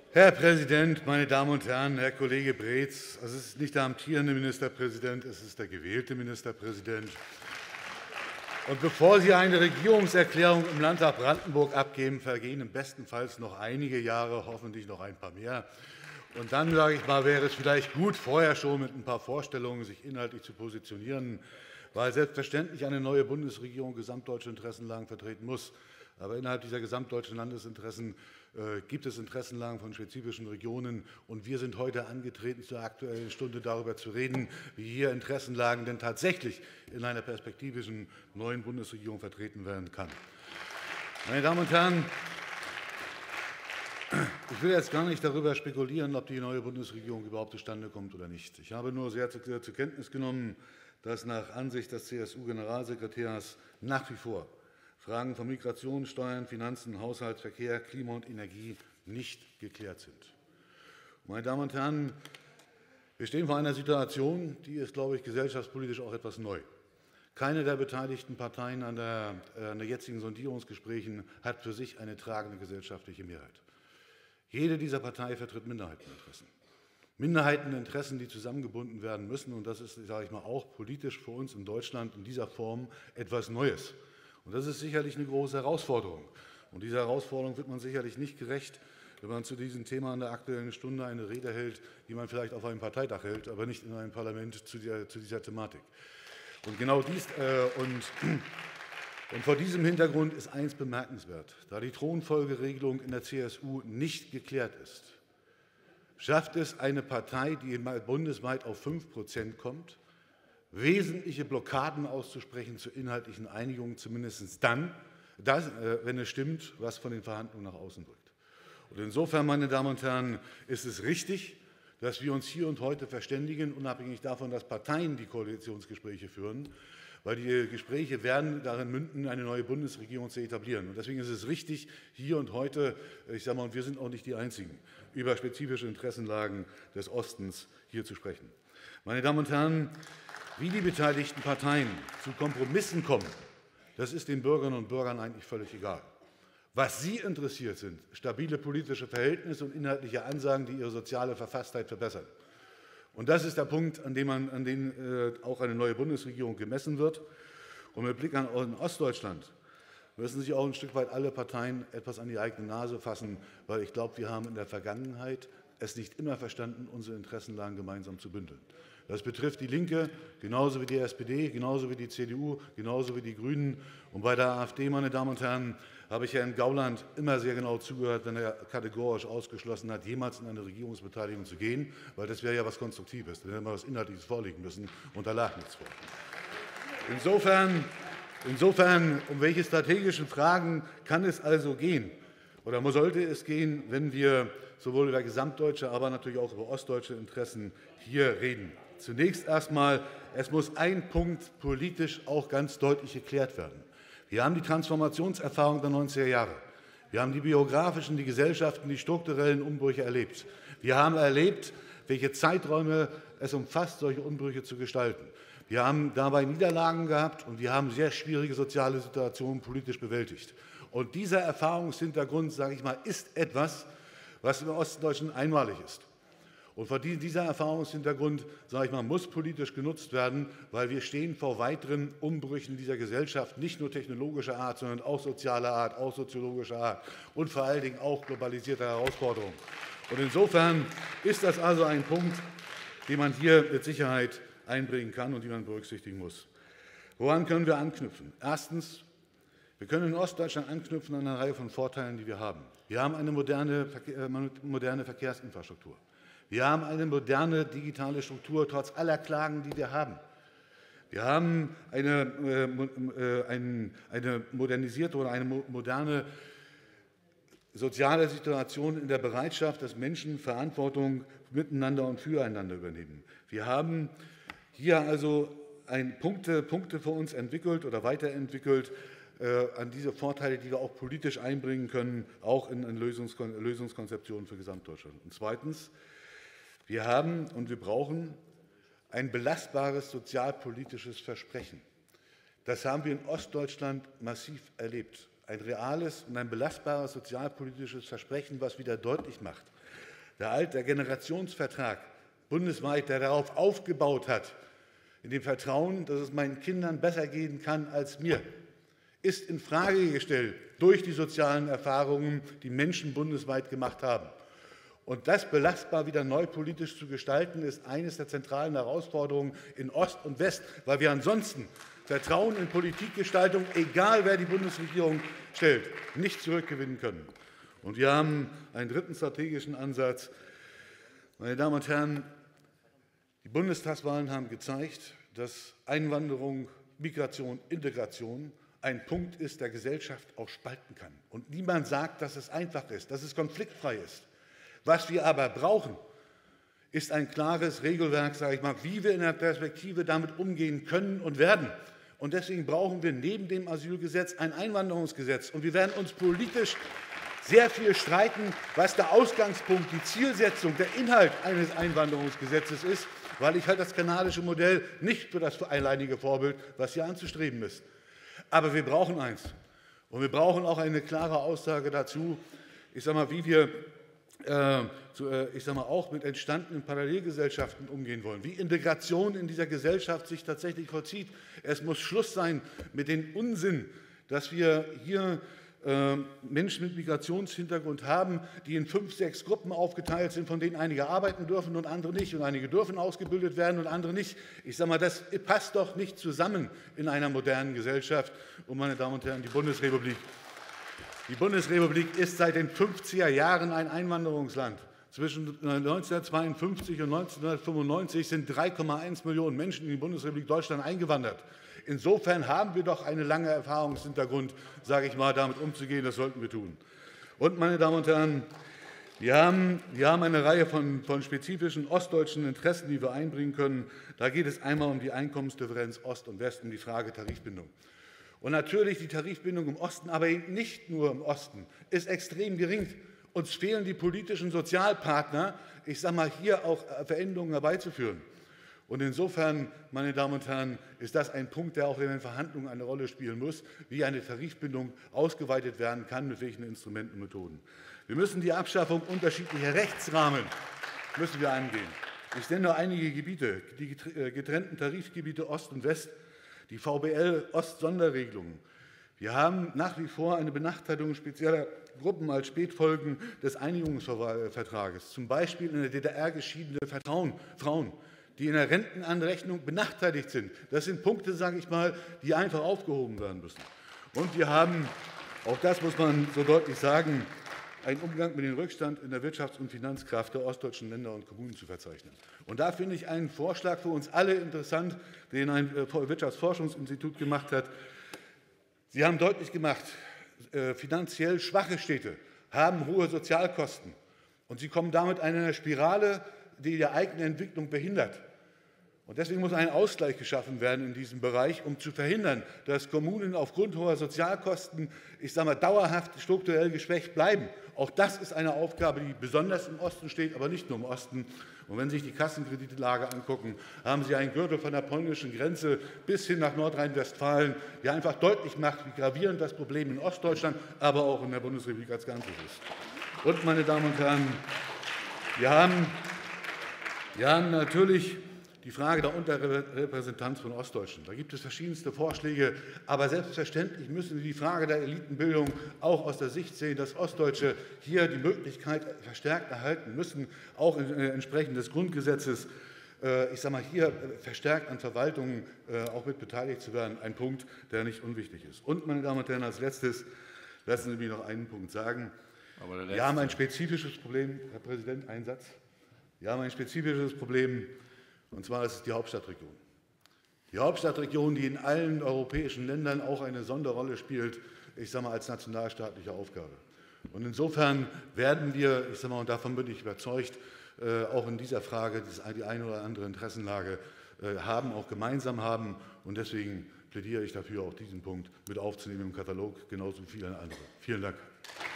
Herr Präsident, meine Damen und Herren, Herr Kollege Breetz! Es ist nicht der amtierende Ministerpräsident, es ist der gewählte Ministerpräsident. Und bevor Sie eine Regierungserklärung im Landtag Brandenburg abgeben, vergehen bestenfalls noch einige Jahre, hoffentlich noch ein paar mehr. Und dann, sage ich mal, wäre es vielleicht gut, vorher schon mit ein paar Vorstellungen sich inhaltlich zu positionieren, weil selbstverständlich eine neue Bundesregierung gesamtdeutsche Interessenlagen vertreten muss. Aber innerhalb dieser gesamtdeutschen Landesinteressen gibt es Interessenlagen von spezifischen Regionen. Und wir sind heute angetreten, zur Aktuellen Stunde darüber zu reden, wie hier Interessenlagen denn tatsächlich in einer perspektivischen neuen Bundesregierung vertreten werden kann. Meine Damen und Herren, ich will jetzt gar nicht darüber spekulieren, ob die neue Bundesregierung überhaupt zustande kommt oder nicht. Ich habe nur sehr zur Kenntnis genommen, dass nach Ansicht des CSU-Generalsekretärs nach wie vor Fragen von Migration, Steuern, Finanzen, Haushalt, Verkehr, Klima und Energie nicht geklärt sind. Meine Damen und Herren, wir stehen vor einer Situation, die ist, glaube ich, gesellschaftspolitisch auch etwas neu. Keine der beteiligten Parteien an den jetzigen Sondierungsgesprächen hat für sich eine tragende gesellschaftliche Mehrheit. Jede dieser Parteien vertritt Minderheiteninteressen. Minderheiteninteressen, die zusammengebunden werden müssen. Und das ist, sage ich mal, auch politisch für uns in Deutschland in dieser Form etwas Neues. Und das ist sicherlich eine große Herausforderung. Und dieser Herausforderung wird man sicherlich nicht gerecht, wenn man zu diesem Thema in der Aktuellen Stunde eine Rede hält, die man vielleicht auf einem Parteitag hält, aber nicht in einem Parlament zu dieser Thematik. Und genau dies und vor diesem Hintergrund ist eines bemerkenswert. Da die Thronfolgeregelung in der CSU nicht geklärt ist, schafft es eine Partei, die bundesweit auf 5% kommt, wesentliche Blockaden auszusprechen zur inhaltlichen Einigung, zumindest dann, wenn es stimmt, was von den Verhandlungen nach außen drückt. Und insofern, meine Damen und Herren, ist es richtig, dass wir uns hier und heute verständigen, unabhängig davon, dass Parteien die Koalitionsgespräche führen, weil die Gespräche werden darin münden, eine neue Bundesregierung zu etablieren. Und deswegen ist es richtig, hier und heute, ich sage mal, und wir sind auch nicht die Einzigen, über spezifische Interessenlagen des Ostens hier zu sprechen. Meine Damen und Herren, wie die beteiligten Parteien zu Kompromissen kommen, das ist den Bürgerinnen und Bürgern eigentlich völlig egal. Was sie interessiert sind, stabile politische Verhältnisse und inhaltliche Ansagen, die ihre soziale Verfasstheit verbessern. Und das ist der Punkt, an dem auch eine neue Bundesregierung gemessen wird. Und mit Blick an Ostdeutschland müssen sich auch ein Stück weit alle Parteien etwas an die eigene Nase fassen, weil ich glaube, wir haben in der Vergangenheit es nicht immer verstanden, unsere Interessenlagen gemeinsam zu bündeln. Das betrifft die Linke, genauso wie die SPD, genauso wie die CDU, genauso wie die Grünen. Und bei der AfD, meine Damen und Herren, habe ich Herrn Gauland immer sehr genau zugehört, wenn er kategorisch ausgeschlossen hat, jemals in eine Regierungsbeteiligung zu gehen, weil das wäre ja etwas Konstruktives. Dann hätten wir etwas Inhaltliches vorlegen müssen, und da lag nichts vor. Insofern, um welche strategischen Fragen kann es also gehen oder sollte es gehen, wenn wir sowohl über gesamtdeutsche, aber natürlich auch über ostdeutsche Interessen hier reden? Zunächst erst einmal, es muss ein Punkt politisch auch ganz deutlich geklärt werden. Wir haben die Transformationserfahrung der 90er Jahre. Wir haben die biografischen, die gesellschaftlichen, die strukturellen Umbrüche erlebt. Wir haben erlebt, welche Zeiträume es umfasst, solche Umbrüche zu gestalten. Wir haben dabei Niederlagen gehabt, und wir haben sehr schwierige soziale Situationen politisch bewältigt. Und dieser Erfahrungshintergrund, sage ich mal, ist etwas, was im Ostdeutschen einmalig ist. Und vor dieser Erfahrungshintergrund, sage ich mal, muss politisch genutzt werden, weil wir stehen vor weiteren Umbrüchen dieser Gesellschaft, nicht nur technologischer Art, sondern auch sozialer Art, auch soziologischer Art und vor allen Dingen auch globalisierter Herausforderungen. Und insofern ist das also ein Punkt, den man hier mit Sicherheit einbringen kann und den man berücksichtigen muss. Woran können wir anknüpfen? Erstens, wir können in Ostdeutschland anknüpfen an eine Reihe von Vorteilen, die wir haben. Wir haben eine moderne Verkehrsinfrastruktur. Wir haben eine moderne digitale Struktur, trotz aller Klagen, die wir haben. Wir haben eine modernisierte oder eine moderne soziale Situation in der Bereitschaft, dass Menschen Verantwortung miteinander und füreinander übernehmen. Wir haben hier also Punkte für uns entwickelt oder weiterentwickelt, an diese Vorteile, die wir auch politisch einbringen können, auch in Lösungskonzeptionen für Gesamtdeutschland. Und zweitens, wir haben und wir brauchen ein belastbares sozialpolitisches Versprechen. Das haben wir in Ostdeutschland massiv erlebt. ein reales und ein belastbares sozialpolitisches Versprechen, was wieder deutlich macht, der Generationsvertrag bundesweit, der darauf aufgebaut hat, in dem Vertrauen, dass es meinen Kindern besser gehen kann als mir, ist in Frage gestellt durch die sozialen Erfahrungen, die Menschen bundesweit gemacht haben. Und das belastbar wieder neu politisch zu gestalten, ist eines der zentralen Herausforderungen in Ost und West, weil wir ansonsten Vertrauen in Politikgestaltung, egal wer die Bundesregierung stellt, nicht zurückgewinnen können. Und wir haben einen dritten strategischen Ansatz. Meine Damen und Herren, die Bundestagswahlen haben gezeigt, dass Einwanderung, Migration, Integration ein Punkt ist, der Gesellschaft auch spalten kann. Und niemand sagt, dass es einfach ist, dass es konfliktfrei ist. Was wir aber brauchen, ist ein klares Regelwerk, sage ich mal, wie wir in der Perspektive damit umgehen können und werden. Und deswegen brauchen wir neben dem Asylgesetz ein Einwanderungsgesetz. Und wir werden uns politisch sehr viel streiten, was der Ausgangspunkt, die Zielsetzung, der Inhalt eines Einwanderungsgesetzes ist, weil ich halte das kanadische Modell nicht für das alleinige Vorbild, was hier anzustreben ist. Aber wir brauchen eins. Und wir brauchen auch eine klare Aussage dazu, ich sage mal, wie wir auch mit entstandenen Parallelgesellschaften umgehen wollen, wie Integration in dieser Gesellschaft sich tatsächlich vollzieht. Es muss Schluss sein mit dem Unsinn, dass wir hier Menschen mit Migrationshintergrund haben, die in 5, 6 Gruppen aufgeteilt sind, von denen einige arbeiten dürfen und andere nicht, und einige dürfen ausgebildet werden und andere nicht. Ich sage mal, das passt doch nicht zusammen in einer modernen Gesellschaft. Und meine Damen und Herren, die Bundesrepublik ist seit den 50er Jahren ein Einwanderungsland. Zwischen 1952 und 1995 sind 3,1 Millionen Menschen in die Bundesrepublik Deutschland eingewandert. Insofern haben wir doch einen langen Erfahrungshintergrund, sage ich mal, damit umzugehen. Das sollten wir tun. Und, meine Damen und Herren, wir haben eine Reihe von spezifischen ostdeutschen Interessen, die wir einbringen können. Da geht es einmal um die Einkommensdifferenz Ost und West, um die Frage Tarifbindung. Und natürlich die Tarifbindung im Osten, aber eben nicht nur im Osten, ist extrem gering. Uns fehlen die politischen Sozialpartner, ich sage mal, hier auch Veränderungen herbeizuführen. Und insofern, meine Damen und Herren, ist das ein Punkt, der auch in den Verhandlungen eine Rolle spielen muss, wie eine Tarifbindung ausgeweitet werden kann, mit welchen Instrumenten und Methoden. Wir müssen die Abschaffung unterschiedlicher Rechtsrahmen angehen. Ich nenne nur einige Gebiete, die getrennten Tarifgebiete Ost und West, die VBL-Ost-Sonderregelungen. Wir haben nach wie vor eine Benachteiligung spezieller Gruppen als Spätfolgen des Einigungsvertrages, zum Beispiel in der DDR geschiedene Frauen, die in der Rentenanrechnung benachteiligt sind. Das sind Punkte, sage ich mal, die einfach aufgehoben werden müssen. Und wir haben, auch das muss man so deutlich sagen, einen Umgang mit dem Rückstand in der Wirtschafts- und Finanzkraft der ostdeutschen Länder und Kommunen zu verzeichnen. Und da finde ich einen Vorschlag für uns alle interessant, den ein Wirtschaftsforschungsinstitut gemacht hat. Sie haben deutlich gemacht, finanziell schwache Städte haben hohe Sozialkosten. Und sie kommen damit in eine Spirale, die die eigene Entwicklung behindert. Und deswegen muss ein Ausgleich geschaffen werden in diesem Bereich, um zu verhindern, dass Kommunen aufgrund hoher Sozialkosten, ich sage mal, dauerhaft strukturell geschwächt bleiben. Auch das ist eine Aufgabe, die besonders im Osten steht, aber nicht nur im Osten. Und wenn Sie sich die Kassenkreditlage angucken, haben Sie einen Gürtel von der polnischen Grenze bis hin nach Nordrhein-Westfalen, der einfach deutlich macht, wie gravierend das Problem in Ostdeutschland, aber auch in der Bundesrepublik als Ganzes ist. Und, meine Damen und Herren, wir haben natürlich die Frage der Unterrepräsentanz von Ostdeutschen. Da gibt es verschiedenste Vorschläge, aber selbstverständlich müssen wir die Frage der Elitenbildung auch aus der Sicht sehen, dass Ostdeutsche hier die Möglichkeit verstärkt erhalten müssen, auch entsprechend des Grundgesetzes, ich sage mal, hier verstärkt an Verwaltungen auch mit beteiligt zu werden. Ein Punkt, der nicht unwichtig ist. Und, meine Damen und Herren, als Letztes lassen Sie mich noch einen Punkt sagen. Wir haben ein spezifisches Problem, Herr Präsident, einen Satz. Wir haben ein spezifisches Problem, und zwar ist es die Hauptstadtregion. Die Hauptstadtregion, die in allen europäischen Ländern auch eine Sonderrolle spielt, ich sage mal, als nationalstaatliche Aufgabe. Und insofern werden wir, ich sage mal, und davon bin ich überzeugt, auch in dieser Frage die eine oder andere Interessenlage auch gemeinsam haben. Und deswegen plädiere ich dafür, auch diesen Punkt mit aufzunehmen im Katalog, genauso wie viele andere. Vielen Dank.